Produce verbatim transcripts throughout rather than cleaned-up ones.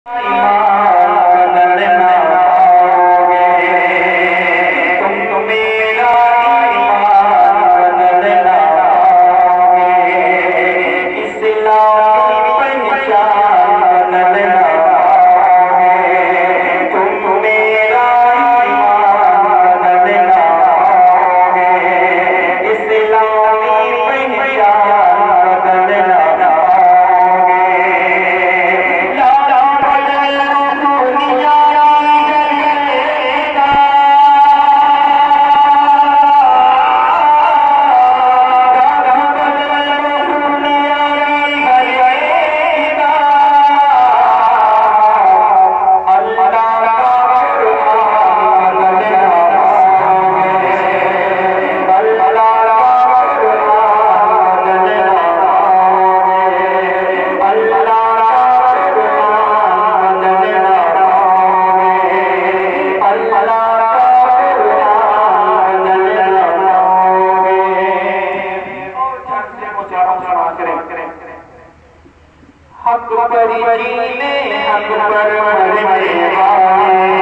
हक पर जीने हक पर मरने वाले,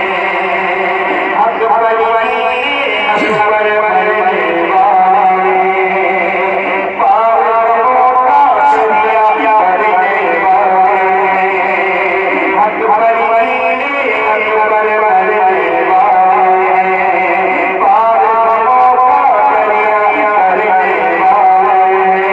हक पर जीने हक पर मरने वाले, पागलों का सरिया करने वाले, हक पर जीने हक पर मरने वाले, पागलों का सरिया करने वाले।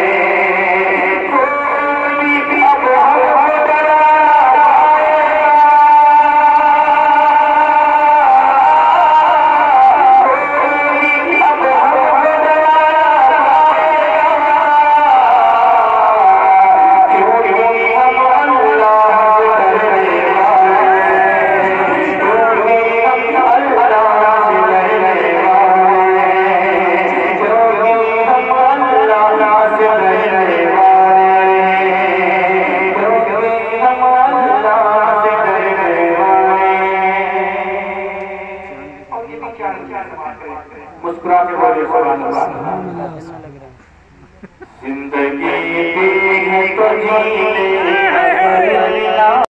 मुस्कुरा के बोले सुभान अल्लाह। जिंदगी दी है तो जीने